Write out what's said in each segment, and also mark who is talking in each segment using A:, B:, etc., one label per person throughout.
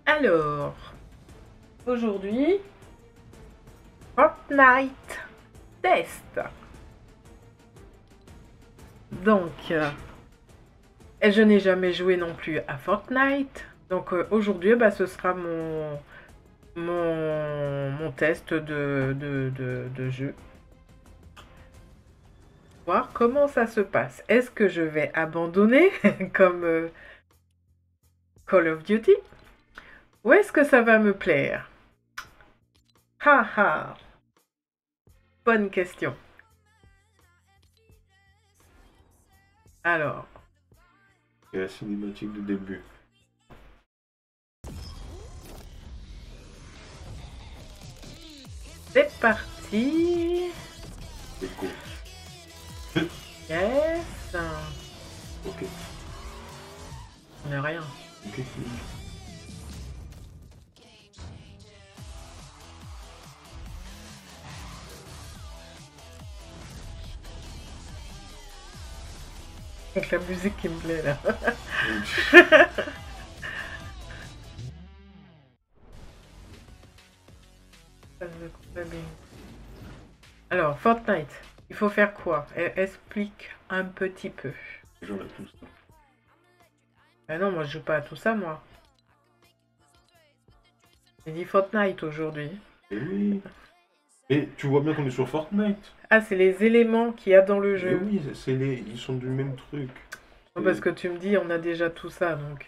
A: Alors, aujourd'hui, Fortnite test. Donc, et je n'ai jamais joué non plus à Fortnite. Donc aujourd'hui, ce sera mon test de jeu. Voir comment ça se passe. Est-ce que je vais abandonner comme Call of Duty? Ou est-ce que ça va me plaire? Ha ha! Bonne question. Alors,
B: Et la cinématique de début.
A: c'est parti.
B: C'est cool.
A: Yes.
B: Ok.
A: On n'a rien.
B: Ok.
A: Avec la musique qui me plaît là. Ça me convient bien. Alors, Fortnite, il faut faire quoi? Explique un petit peu.
B: J'en ai tout ça.
A: Ah non, moi je joue pas à tout ça, moi. J'ai dit Fortnite aujourd'hui.
B: Et oui. Et tu vois bien qu'on est sur Fortnite.
A: Ah, c'est les éléments qu'il y a dans le
B: Et
A: jeu.
B: oui, ils sont du même truc.
A: Parce que tu me dis, on a déjà tout ça, donc...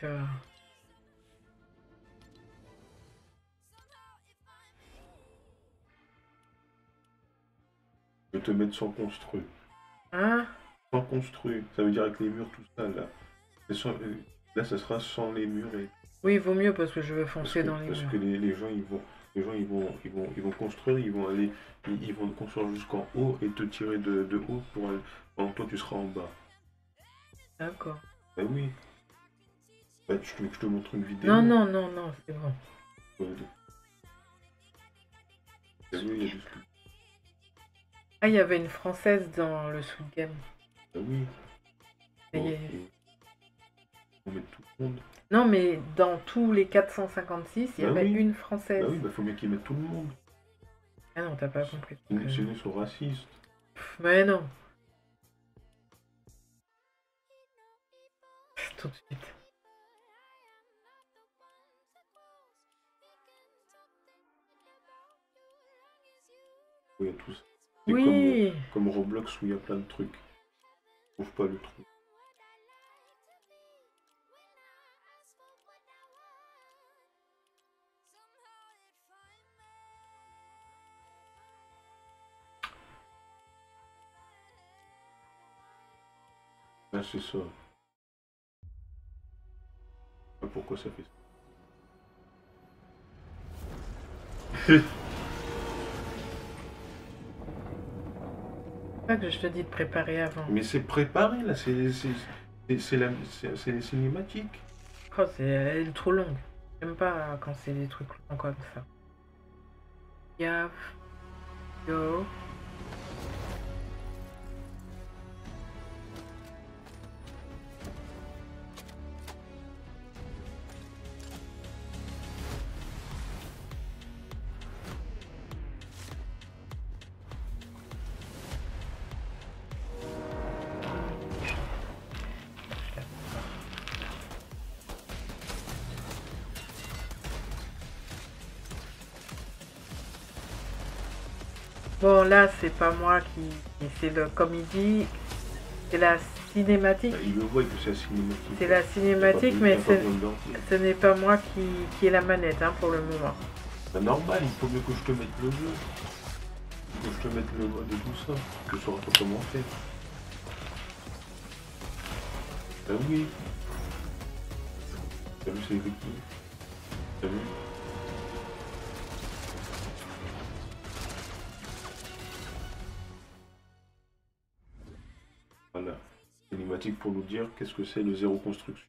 B: Je vais te mettre sans construit.
A: Hein?
B: Sans construit. Ça veut dire avec les murs, tout ça, là. Là, ça sera sans les murs.
A: Oui, il vaut mieux parce que je veux foncer dans les
B: Parce
A: murs.
B: que les gens, ils vont construire, ils vont construire jusqu'en haut et te tirer de haut pour aller, pendant que toi, tu seras en bas.
A: D'accord.
B: Ben oui. Bah, tu veux que je te montre une vidéo?
A: Non, non, non, non, c'est bon.
B: Ouais. Ben oui, il y a du sous.
A: Ah, il y avait une française dans le Sweet Game.
B: Ben oui.
A: Ça y
B: Bon,
A: est.
B: on met tout le monde.
A: Non, mais dans tous les 456, il y
B: Bah
A: avait
B: oui.
A: une française.
B: Bah oui, bah faut bien qu'ils mettent tout le monde.
A: Ah non, t'as pas compris.
B: Sinon, ils sont racistes.
A: Mais non. Tout de suite.
B: Oui, il y a tout ça. C'est
A: Oui.
B: comme Roblox où il y a plein de trucs. Je trouve pas le truc. Là, c'est ça. Ah, pourquoi ça fait ça?
A: Pas que je te dis de préparer avant.
B: Mais c'est préparé là, c'est les cinématiques.
A: Oh, elle est trop longue. J'aime pas quand c'est des trucs longs comme ça. Yaf. Yo. Bon, là, c'est pas moi c'est le comédie. C'est la cinématique.
B: Il le voit que c'est la cinématique.
A: C'est la cinématique, mais ce n'est pas moi qui ai la manette hein, pour le moment.
B: C'est normal, il faut mieux que je te mette le jeu. Il faut que je te mette le mode de tout ça. Que tu sauras pas comment faire. Ben oui. T'as vu, c'est écrit qui? T'as vu? Voilà. Cinématique pour nous dire qu'est-ce que c'est le zéro construction.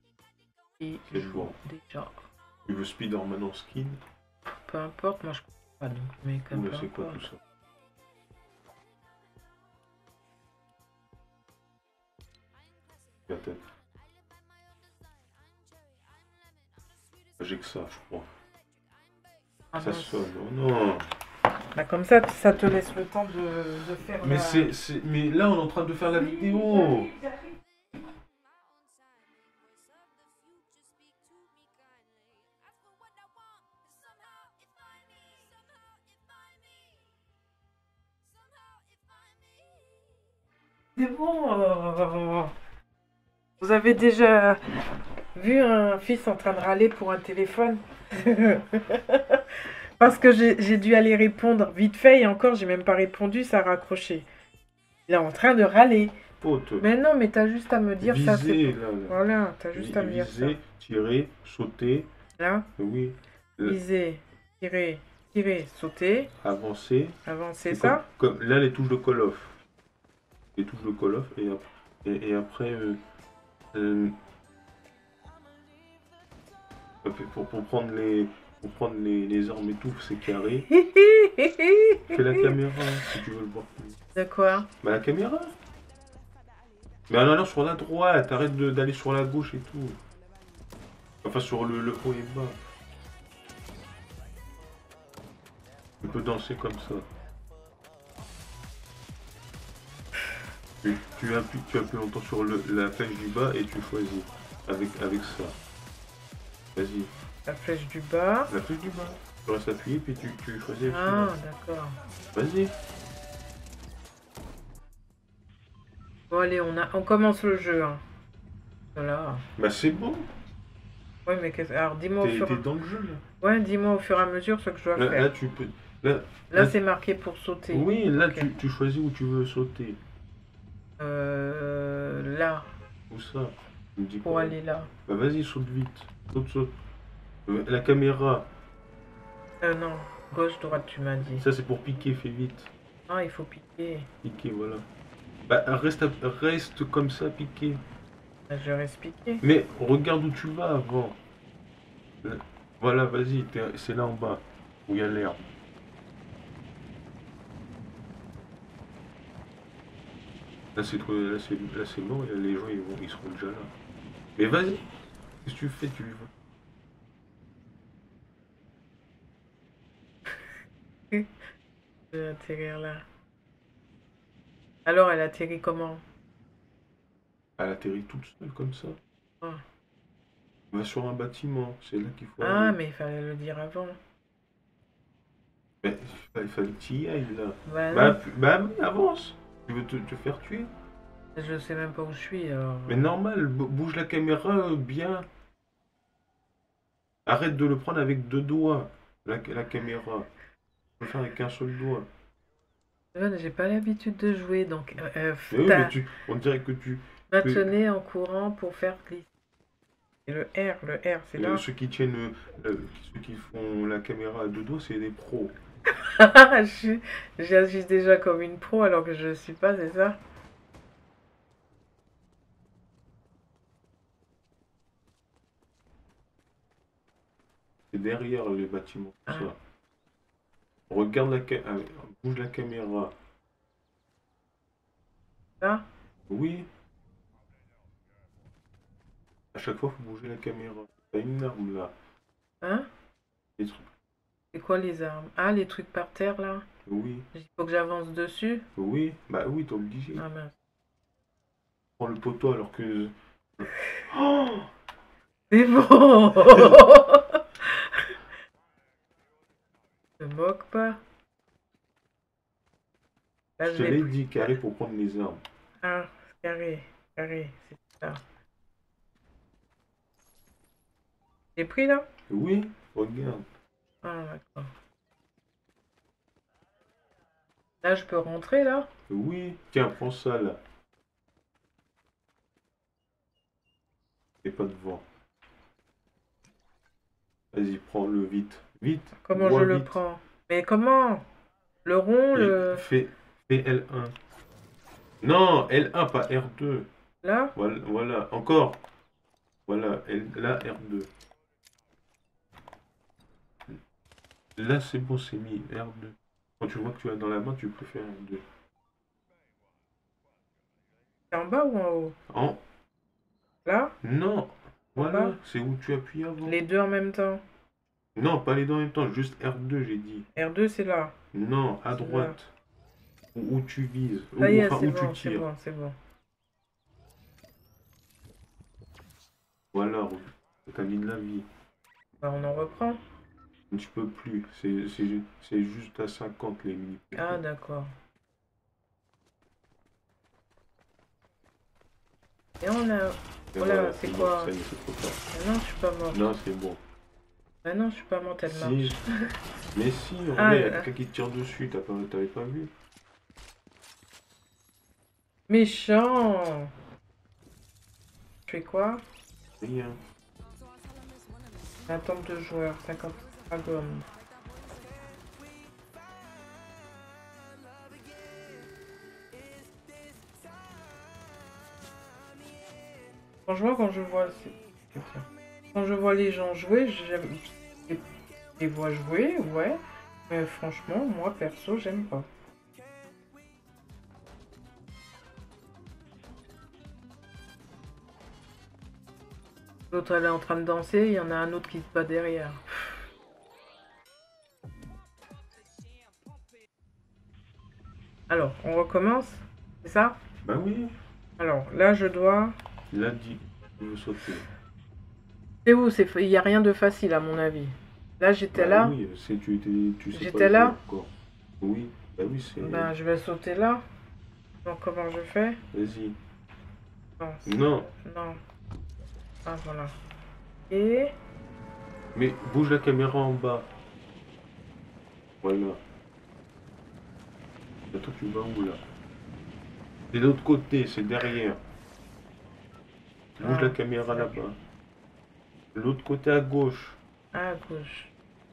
A: Et
B: C'est bon.
A: déjà.
B: Tu veux Spider-Man en skin?
A: Peu importe, moi je Ah, donc, mais comme
B: Oula,
A: peu
B: c'est quoi
A: importe.
B: tout ça? La tête. J'ai que ça, je crois.
A: Ah
B: Ça
A: mince.
B: sonne. Oh non.
A: Bah, comme ça te laisse le temps de faire
B: Mais
A: la...
B: mais là, on est en train de faire la vidéo.
A: Il arrive. C'est bon. Vous avez déjà vu un fils en train de râler pour un téléphone? Parce que j'ai dû aller répondre vite fait et encore j'ai même pas répondu, ça a raccroché. Il est en train de râler.
B: Pote.
A: Mais non, mais t'as juste à me dire ça, c'est
B: Viser,
A: bon.
B: là, là.
A: Voilà, t'as juste à me dire ça.
B: Viser, tirer, sauter.
A: Là,
B: Oui.
A: viser, tirer, sauter,
B: Avancer.
A: avancer
B: C'est
A: ça.
B: là, les touches de Call of. Les touches de Call of. Et après, pour prendre les armes et tout, c'est carré. Fais la caméra, si tu veux le voir.
A: De quoi?
B: Bah, la caméra. Mais non, sur la droite. Arrête d'aller sur la gauche et tout. Enfin, sur le haut et bas. Tu peux danser comme ça. Tu appuies longtemps sur la flèche du bas et tu choisis. Avec ça. Vas-y.
A: La flèche du bas.
B: La flèche du bas. Tu restes appuyé puis tu choisis.
A: Ah, d'accord.
B: Vas-y.
A: Bon, allez, on commence le jeu. Hein. Voilà.
B: Bah, c'est bon.
A: Ouais, mais qu'est-ce... Alors, dis-moi au
B: T'es
A: fur...
B: dans le jeu là.
A: Ouais, dis-moi au fur et à mesure ce que je dois faire.
B: Là, tu peux. Là,
A: Là, c'est marqué pour sauter.
B: oui, là,
A: Ok.
B: tu choisis où tu veux sauter.
A: Là,
B: Où ça? Tu me dis
A: pour
B: pas.
A: aller là.
B: Bah, vas-y, saute vite. Saute. La caméra.
A: Non, gauche, droite, tu m'as dit.
B: Ça, c'est pour piquer, fais vite.
A: Ah, il faut piquer.
B: Piquer, voilà. Bah, reste comme ça, piquer.
A: Je reste piquer.
B: Mais regarde où tu vas avant. Voilà, vas-y, c'est là en bas, où il y a l'herbe. Là, c'est bon, et les gens, ils seront déjà là. Mais vas-y, qu'est-ce que tu fais, tu vas.
A: Je vais atterrir là. Alors, elle atterrit comment?
B: Elle atterrit toute seule, comme ça.
A: Ah,
B: Va sur un bâtiment, c'est là qu'il faut
A: Ah,
B: aller.
A: mais il fallait le dire avant.
B: Mais il fallait que tu y ailles, là.
A: Bah
B: Bah,
A: non,
B: oui, avance. Tu veux te faire tuer?
A: je sais même pas où je suis alors.
B: Mais normal, bouge la caméra bien. Arrête de le prendre avec deux doigts, la caméra. Faut le faire avec un seul doigt.
A: J'ai pas l'habitude de jouer, donc
B: Mais oui, mais on dirait que
A: maintenez en courant pour faire glisser. Et le R, c'est là.
B: ceux qui tiennent, ceux qui font la caméra à deux doigts, c'est des pros.
A: J'agis déjà comme une pro alors que je ne suis pas, c'est ça?
B: C'est derrière les bâtiments, tout
A: Ah.
B: ça. Regarde bouge la caméra.
A: Ça?
B: Oui. À chaque fois, faut bouger la caméra. T'as une arme là.
A: Hein?
B: Des trucs.
A: C'est quoi les armes? Ah, les trucs par terre là?
B: Oui.
A: Il faut que j'avance dessus?
B: Oui. Bah oui, t'es obligé.
A: Ah mince.
B: Prends le poteau alors que. Oh,
A: C'est bon! Ne moque pas. Là,
B: je
A: je
B: te
A: vais...
B: l'ai dit, carré pour prendre les armes.
A: Ah, carré, c'est ça. J'ai pris là?
B: Oui, regarde.
A: Ah, d'accord. Là, je peux rentrer là?
B: Oui, tiens, prends ça là. Et pas devant. Vas-y, prends-le vite. Vite.
A: Comment
B: Vois
A: je le
B: vite.
A: prends? Mais comment? Le rond,
B: Et
A: le...
B: fais L1. Non, L1, pas R2.
A: Là?
B: Voilà, encore. Voilà, là, R2. Là, c'est bon, c'est mis R2. Quand tu vois que tu as dans la main, tu peux faire R2.
A: C'est en bas ou en haut?
B: En...
A: Là?
B: Non!
A: En bas?
B: Voilà, c'est où tu appuies avant.
A: Les deux en même temps.
B: Non, pas les deux en même temps, juste R2, j'ai dit.
A: R2, c'est là.
B: Non, à
A: C'est là.
B: droite. Où tu vises.
A: Ça y est,
B: Enfin,
A: c'est
B: où tu
A: bon, c'est
B: tires.
A: bon, c'est bon.
B: Voilà, t'as mis de la vie.
A: Bah, on en reprend.
B: Tu peux plus. C'est juste à 50 les mini.
A: Ah, d'accord. Et on a...
B: Et
A: Voilà,
B: voilà,
A: c'est
B: c'est mort,
A: quoi?
B: ça y est, c'est trop tard.
A: Ah non, je suis pas morte.
B: Non, c'est bon.
A: Ah non, je suis pas morte, elle
B: Si,
A: marche.
B: mais si, en
A: Ah,
B: vrai, il y a quelqu'un qui te tire dessus, t'avais pas vu?
A: méchant! Je fais quoi?
B: Rien.
A: Attente de joueurs, 50 dragons. Franchement, quand je vois... Quand je vois les gens jouer, j'aime... Je les vois jouer, ouais. Mais franchement, moi, perso, j'aime pas. L'autre, elle est en train de danser, il y en a un autre qui se bat derrière. Alors, on recommence, c'est ça?
B: Bah oui,
A: Alors, là, je dois...
B: il a dit, il veut sauter.
A: C'est où? Il n'y a rien de facile, à mon avis. Là, j'étais
B: Bah
A: là.
B: oui, tu sais pas
A: J'étais
B: jouer
A: là.
B: encore. Oui, bah oui, c'est...
A: Ben, je vais sauter là. Donc, comment je fais?
B: Vas-y.
A: Non.
B: Non,
A: Non. Ah, voilà. Et...
B: mais bouge la caméra en bas. Voilà. Attends, tu vas où là? C'est de l'autre côté, c'est derrière. Bouge
A: Ah,
B: la caméra là-bas. L'autre côté à gauche.
A: à gauche.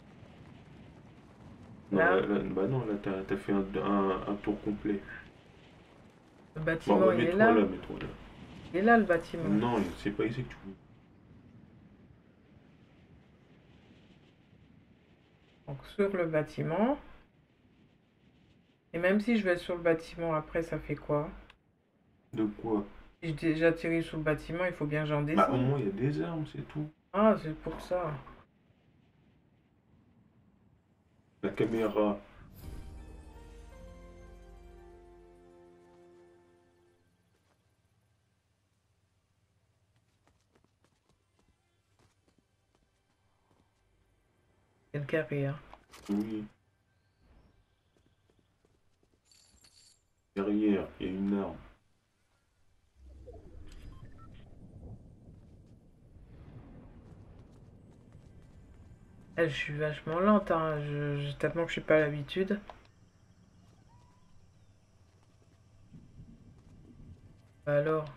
B: Non,
A: Là,
B: bah non, là, t'as fait un tour complet.
A: le
B: Bon,
A: bâtiment,
B: bah,
A: il est
B: mets-toi
A: là.
B: là, mets-toi là.
A: Il est là, le bâtiment.
B: Non, c'est pas ici que tu veux.
A: Donc, sur le bâtiment. Et même si je vais sur le bâtiment, après, ça fait quoi?
B: De quoi?
A: Si j'atterris sur le bâtiment, il faut bien que j'en
B: Bah, au
A: descende.
B: moins, il y a des armes, c'est tout.
A: Ah, c'est pour ça.
B: La caméra.
A: C'est le carré, hein.
B: Oui. Derrière, il y a une arme.
A: Je suis vachement lente, hein. Tellement que je suis pas à l'habitude. Bah alors,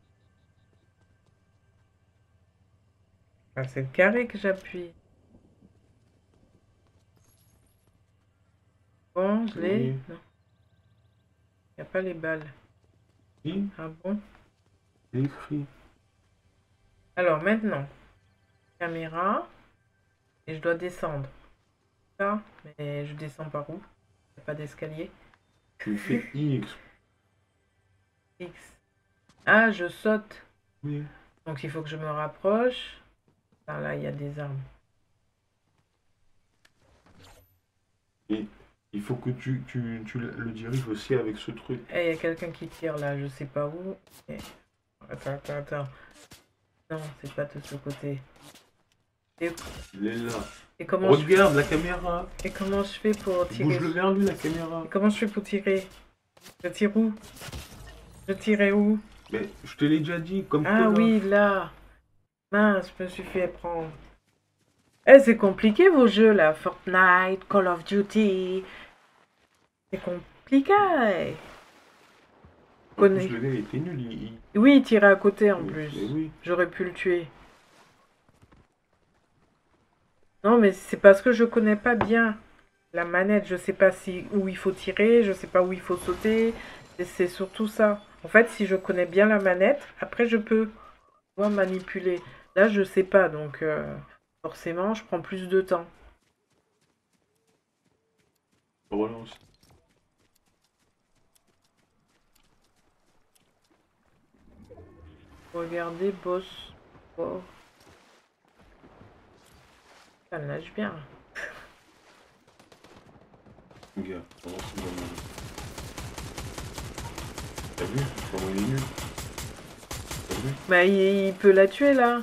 A: ah, c'est le carré que j'appuie. Bon, je l'ai.
B: Oui.
A: Non, il n'y a pas les balles.
B: Si,
A: Ah bon?
B: c'est écrit.
A: Alors maintenant, caméra. Et je dois descendre. Ça, mais je descends par où? Il n'y a pas d'escalier.
B: Tu fais X.
A: X. Ah, je saute.
B: Oui.
A: Donc il faut que je me rapproche. Ah, là, il y a des armes.
B: Et il faut que tu le diriges aussi avec ce truc.
A: Eh, il y a quelqu'un qui tire là, je sais pas où. Eh, attends. Non, c'est pas de ce côté. Et,
B: Il est là.
A: et comment
B: Regarde la caméra.
A: et comment je fais pour tirer?
B: Bouge-le vers lui, la caméra.
A: Et comment je fais pour tirer? Je tire où? Je tirais où?
B: Mais je te l'ai déjà dit, comme
A: Ah
B: que là.
A: oui, là. Mince, je me suis fait prendre. Eh, c'est compliqué vos jeux là. Fortnite, Call of Duty. C'est compliqué.
B: En plus, le gars, il était nul.
A: Oui, il tirait à côté en
B: Mais
A: plus.
B: oui.
A: J'aurais pu le tuer. Non, mais c'est parce que je connais pas bien la manette. Je sais pas où il faut tirer, je sais pas où il faut sauter. Et c'est surtout ça. En fait, si je connais bien la manette, après je peux manipuler. Là, je sais pas, donc forcément, je prends plus de temps.
B: Relance.
A: Regardez, boss. Oh. Ça nage bien.
B: Regarde, relance dans le... T'as vu comment il est nul? T'as vu?
A: Bah, il peut la tuer là.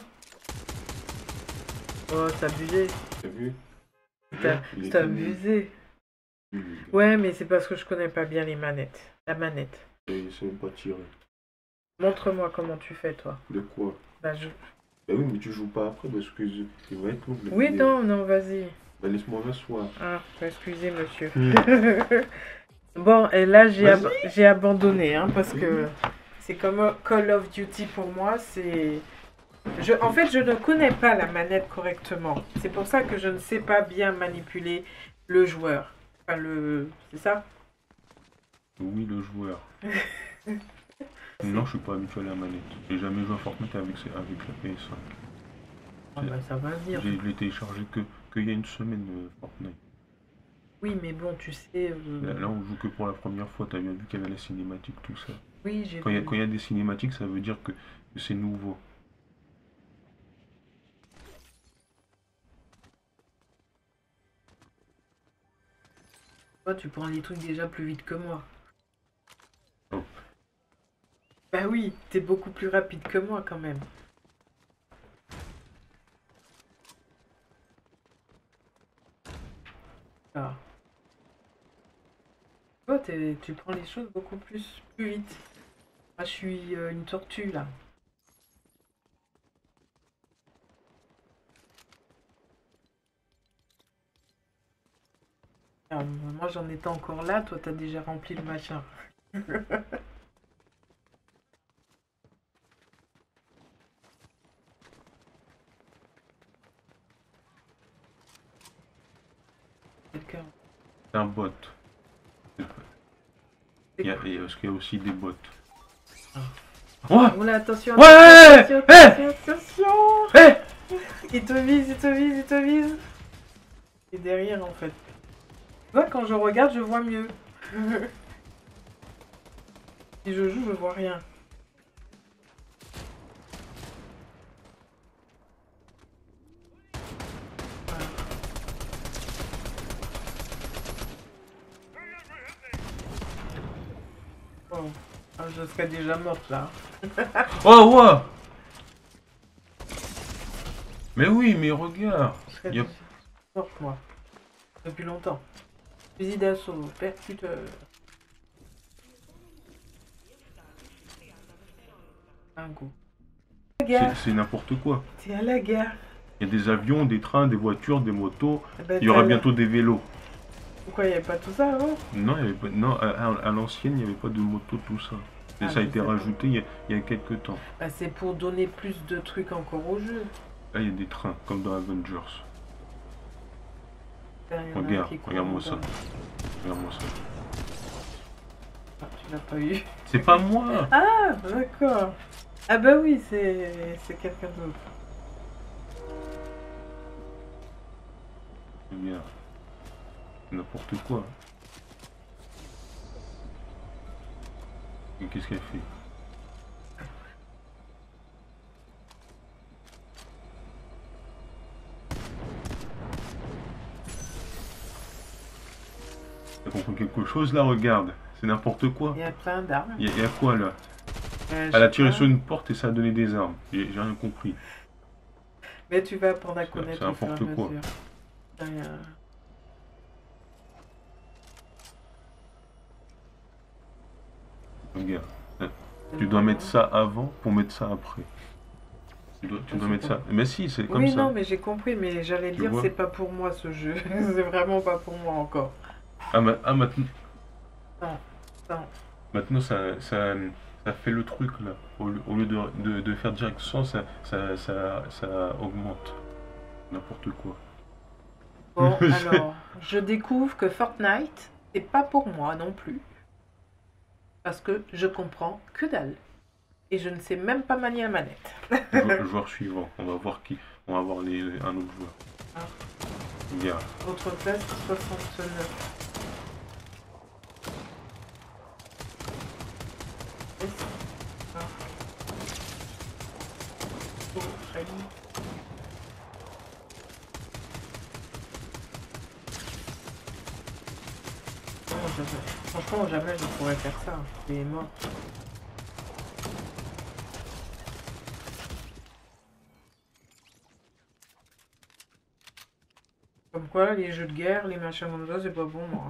A: Oh, c'est abusé.
B: T'as vu? Il
A: C'est
B: était nul.
A: abusé.
B: Nul, le gars.
A: Ouais, mais c'est parce que je connais pas bien les manettes. La manette.
B: Et il sait même pas tirer.
A: Montre-moi comment tu fais, toi.
B: De quoi?
A: Bah, je...
B: Bah oui, mais tu joues pas après parce que il va être long. la
A: Oui,
B: vidéo.
A: non, non, vas-y.
B: Bah laisse-moi m'asseoir.
A: Ah, excusez, monsieur.
B: Hmm.
A: Bon, et là,
B: Vas-y.
A: j'ai abandonné, hein, parce que c'est comme Call of Duty pour moi, c'est... En fait, je ne connais pas la manette correctement. C'est pour ça que je ne sais pas bien manipuler le joueur. Enfin, c'est ça?
B: Oui, le joueur. Non, je suis pas habitué à la manette. J'ai jamais joué à Fortnite avec la PS5.
A: Ah bah, ça va venir.
B: Je l'ai téléchargé qu'il y a une semaine, Fortnite.
A: Oui, mais bon, tu sais...
B: Là, on joue que pour la première fois. T'as bien vu qu'il y avait la cinématique, tout ça.
A: Oui, j'ai
B: Quand
A: vu.
B: il y a des cinématiques, ça veut dire que c'est nouveau.
A: Toi, tu prends les trucs déjà plus vite que moi.
B: Oh.
A: Bah oui, t'es beaucoup plus rapide que moi quand même. Ah. Toi, tu prends les choses beaucoup plus vite. Moi, je suis une tortue là. Ah, moi, j'en étais encore là. Toi, t'as déjà rempli le machin. Quelqu'un.
B: C'est un bot. Parce qu'il y a aussi des bots. Ouais!
A: Oh là, attention,
B: Ouais!
A: attention,
B: Eh!
A: attention, attention.
B: Eh!
A: Il te vise, il te vise, il te vise. Et derrière, en fait. Tu vois, quand je regarde, je vois mieux. Si je joue, je vois rien. Voilà. Oh. Ah, je serais déjà morte là.
B: Oh, ouais! Mais oui, mais regarde!
A: Je serais
B: Y a-
A: déjà morte, moi. Depuis longtemps. Fusil d'assaut, percuteur. Un coup. La guerre.
B: C'est n'importe quoi.
A: T'es à la guerre.
B: Il y a des avions, des trains, des voitures, des motos.
A: Eh ben,
B: Il y aura
A: t'es à la-
B: bientôt des vélos.
A: Pourquoi il n'y avait pas tout ça avant?
B: Non, il y avait pas... non à l'ancienne, il n'y avait pas de moto, tout ça. Et
A: Ah,
B: ça a
A: je
B: été
A: sais pas.
B: rajouté il y a quelques temps.
A: Bah, c'est pour donner plus de trucs encore au jeu.
B: Là, il y a des trains, comme dans Avengers.
A: Putain, il y en a un
B: Regarde,
A: qui court
B: regarde-moi
A: en
B: ça.
A: bas.
B: Regarde-moi ça.
A: Ah, tu l'as pas eu.
B: C'est pas moi!
A: Ah, d'accord. Ah bah oui, c'est quelqu'un d'autre.
B: Regarde. C'est n'importe quoi. Et qu'est-ce qu'elle fait? T'as compris quelque chose là? Regarde. C'est n'importe quoi.
A: Il y a plein d'armes.
B: Il y a quoi là?
A: Je
B: Elle a
A: sais
B: tiré
A: pas.
B: sur une porte et ça a donné des armes. J'ai rien compris.
A: Mais tu vas apprendre à connaître
B: c'est
A: au fur et à
B: n'importe quoi.
A: mesure.
B: Regarde. Tu dois mettre ça avant pour mettre ça après. Tu dois mettre ça. Mais si, c'est comme
A: Oui,
B: ça.
A: non, mais j'ai compris, mais j'allais
B: Tu
A: dire,
B: vois?
A: c'est pas pour moi ce jeu. C'est vraiment pas pour moi encore.
B: Maintenant,
A: Non.
B: maintenant ça fait le truc là. Au lieu de faire direct sans, ça augmente. N'importe quoi.
A: Bon, alors, je découvre que Fortnite, c'est pas pour moi non plus. Parce que je comprends que dalle. Et je ne sais même pas manier la manette.
B: Joueur suivant. On va voir qui. On va voir un autre joueur.
A: Ah.
B: Regarde.
A: Votre place 69. Franchement, jamais je pourrais faire ça. C'est mort. Comme quoi, les jeux de guerre, les machins comme ça, c'est pas bon, moi.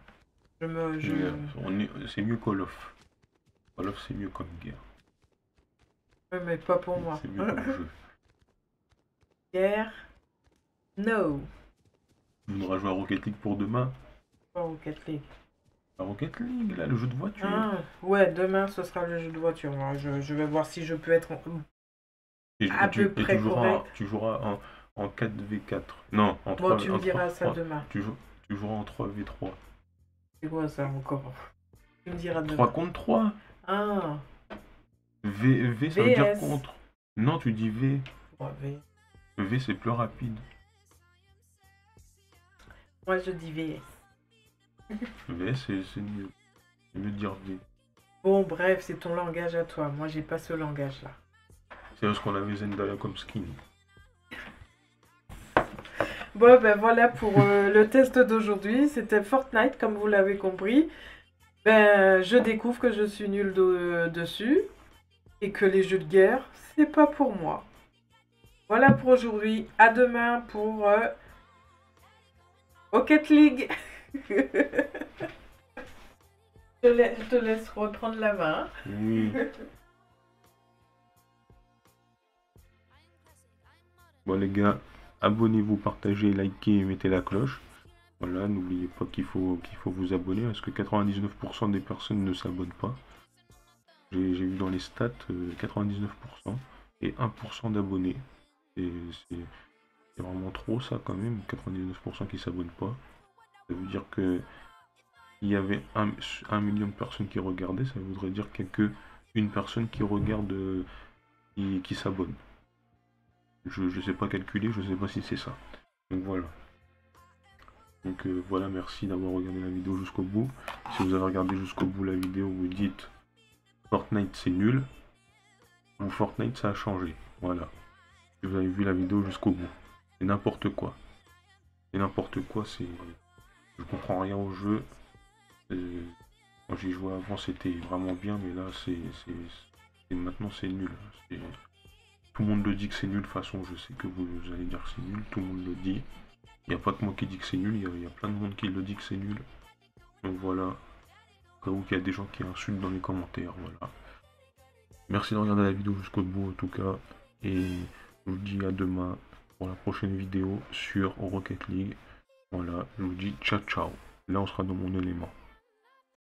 B: C'est mieux Call of. Call of, c'est mieux comme guerre.
A: Ouais, mais pas pour moi.
B: C'est mieux comme jeu.
A: Guerre. No.
B: On aura joué à Rocket League pour demain.
A: Pas Rocket League.
B: À Rocket League, là, le jeu de voiture.
A: Ah, ouais, demain, ce sera le jeu de voiture. Moi, je vais voir si je peux être à peu près correct.
B: Tu joueras en 4v4. Non, en 3v3.
A: Bon, tu me diras ça demain.
B: Tu joueras en 3v3.
A: C'est quoi ça encore? Tu me diras demain.
B: 3 contre 3.
A: Ah.
B: V, ça veut dire contre. Non, tu dis V.
A: Ouais, V.
B: V, c'est plus rapide.
A: Moi, je dis VS.
B: V, c'est mieux. C'est mieux de dire V.
A: Bon, bref, c'est ton langage à toi. Moi, j'ai pas ce langage-là.
B: C'est parce qu'on avait Zendaya comme skin.
A: Bon, ben voilà pour le test d'aujourd'hui. C'était Fortnite, comme vous l'avez compris. Ben, je découvre que je suis nulle dessus. Et que les jeux de guerre, c'est pas pour moi. Voilà pour aujourd'hui. À demain pour Rocket League. Je te laisse reprendre la main.
B: Oui. Bon les gars, abonnez-vous, partagez, likez et mettez la cloche. Voilà, n'oubliez pas qu'il faut vous abonner parce que 99% des personnes ne s'abonnent pas. J'ai vu dans les stats 99% et 1% d'abonnés. C'est vraiment trop ça quand même, 99% qui s'abonnent pas. Ça veut dire que il y avait 1 million de personnes qui regardaient, ça voudrait dire qu'il n'y a que une personne qui regarde, qui s'abonne. Je sais pas calculer, je sais pas si c'est ça. Donc voilà. Donc voilà, merci d'avoir regardé la vidéo jusqu'au bout. Si vous avez regardé jusqu'au bout la vidéo, vous dites Fortnite c'est nul, ou Fortnite ça a changé. Voilà. Si vous avez vu la vidéo jusqu'au bout. C'est n'importe quoi. C'est n'importe quoi, c'est... Je comprends rien au jeu. Quand j'y jouais avant c'était vraiment bien, mais là maintenant c'est nul. Tout le monde le dit que c'est nul, de toute façon je sais que vous allez dire que c'est nul, tout le monde le dit. Il n'y a pas que moi qui dis que c'est nul, il y a plein de monde qui le dit que c'est nul. Donc voilà. Au cas où il y a des gens qui insultent dans les commentaires, voilà. Merci de regarder la vidéo jusqu'au bout en tout cas. Et je vous dis à demain pour la prochaine vidéo sur Rocket League. Voilà, je vous dis ciao ciao. Là on sera dans mon élément.